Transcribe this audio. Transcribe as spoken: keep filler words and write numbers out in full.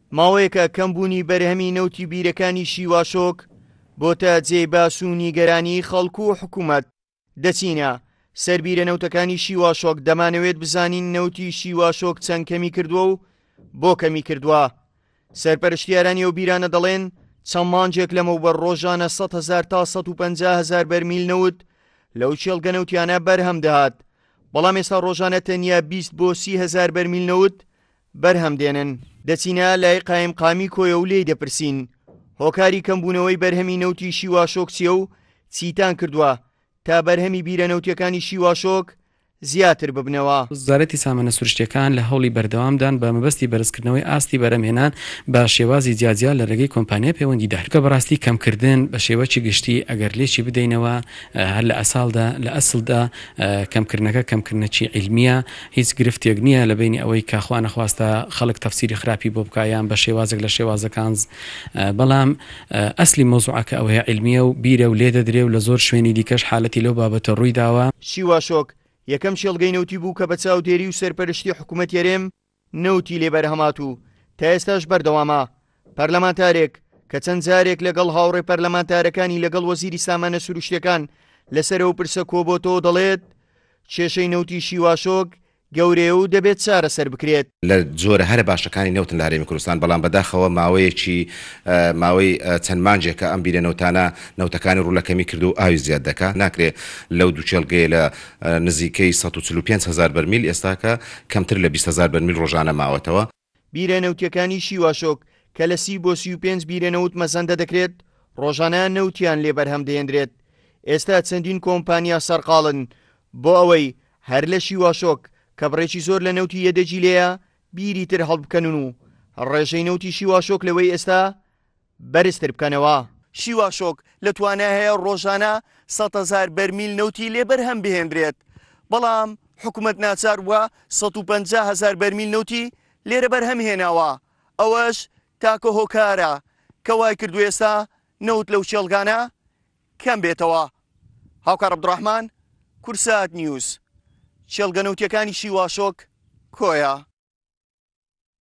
ماوەیەکە کەمبوونی بەرهەمی نەوتی بیرەکانی شیواشۆک بۆتە جێباش و نیگەرانی خەڵکو و حکوومەت. دەچینە سەر بیرەنەوتەکانی شیواشۆک دەمانەوێت بزانین نەوتی شیواشۆک چەند کەمی کردووە و بۆ کەمی کردووە. سەرپەرشتیارانی ئەو بیرانە دەڵێن چەند مانجێک لەمەوبەر ڕۆژانە سەد هەزار تا سەد و پەنجا هەزار بەرمیل نەوت لەو چێڵگە نەوتیانە بەرهەم دەهات، بەڵام ئێستا ڕۆژانە تەنیا بیست بۆ سی هەزار بەرمیل نەوت بەرهەم دێنن. دەچینە لای قایم قامی کۆیە و لێی دەپرسین هۆکاری کەمبوونەوەی بەرهەمی نەوتی شیواشۆک چییە و چیتان کردووە تا بەرهەمی بیرەنەوتیەکانی شیواشۆک زیاتر ببنەوە. وزارەتی سامانە سروشتیەکان لە هەوڵی بەردەوامدان بە مەبەستی بەرزکردنەوەی ئاستی بەرەمهێنان بە شێوازی جیاجیا لە ڕێگەی کۆمپانیا پەیوەندیدار کە بەڕاستی کەمکردن بە شێوەی گشتی ئەگەر لێکی بدەینەوە هەر لە ئەساڵدا لە ئەسڵدا کەمکردنەکە کەمکردنەکی عیلمیە، هیچ گرفتێک نییە لە بینی ئەوەی کاخوا نەخواستە خەڵک تەفسیری خراپی بۆ بکایان بە شێوازێک لە شێوازەکان، بەڵام ئەسلی مۆزوعەکە ئەوەیە عیلمیە و بیرە و لێ دەدرێ و لە زۆر شوێنی دیکەش حالەتی لەو بابەتە ڕووی داوە. شیواشۆک یەکەم شێڵگەی نەوتی بوو کە بە چاودێری و سەرپەرشتی حکوومەت یەرێم نەوتی لێ بەرهەمات و تا ئێستاش بەردەوامە. پەرلەمانتارێک کە چەند جارێک لەگەڵ هاوڕێ پەرلەمانتارەکانی لەگەڵ وەزیری سامانە سروشتیەکان لەسەرەوە پرسە کۆبۆتەوە دەڵێت کێشەی نەوتی شیواشۆک گەورەیە و دەبێت چارەسەر بکرێت. لە جۆرە هەرە باشەکانی نەوتن لە هەرێمی کوردستان، بەڵام بەداخەوە ماوەیەکی ماوەی چەند مانجێکە ئەم بیرەنەوتانە نەوتەکانی ڕوولەکەمی کرد و ئاوی زیاد دەکات. ناکرێت لەو دوو چێڵگەیە لە نزیکەی سەد و چل و پێنج هەزار بەرمیل ئێستاکە کەمتر لە بیست هەزار بەرمیل ڕۆژانە ماوەتەوە. بیرەنەوتیەکانی شیواشۆک کە لە سی بۆ سی و پێنج بیرەنەوت مەزەندە دەکرێت ڕۆژانە نەوتیان لێ بەرهەم دەهێنرێت. ئێستا چەندین کۆمپانیا سەرقاڵن بۆ ئەوەی هەر لە شیواشۆک کە بڕێکی زۆر لە نەوتی یەدەجی لێیە بیری تر هەڵبکەنن و ڕێژەی نەوتی شیواشۆک لەوەی ئێستا بەرزتر بکەنەوە. شیواشۆک لە توانای هەیە ڕۆژانە سەد هەزار بەرمیل نەوتی لێ بەرهەم بهێنرێت، بەڵام حکوومەت ناچار وە سەد و پەنجا هەزار بەرمیل نەوتی لێرە بەرهەم هێناوە. ئەوەش تاکە هۆکارە کە وای کردو ئێستا نەوت لەو چێڵگانە کەم بێتەوە. هاوکار عەبدوڕەحمان، کورسات نیوز. چێڵگە نەوتیەکانی شیواشۆک کۆیە.